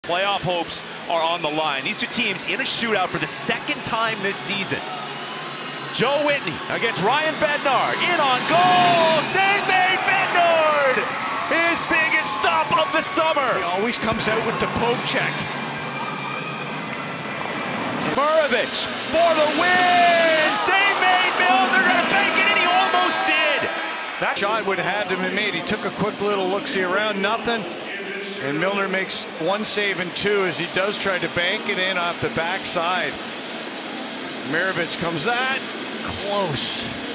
Playoff hopes are on the line. These two teams in a shootout for the second time this season. Joe Whitney against Ryan Bednard. In on goal! Save made! Bednard! His biggest stop of the summer. He always comes out with the poke check. Murovich for the win! Save made! Milner gonna bank it, and he almost did! That shot would have had to be made. He took a quick little look-see around, nothing. And Milner makes one save and two as he does try to bank it in off the backside. Murovich comes that close.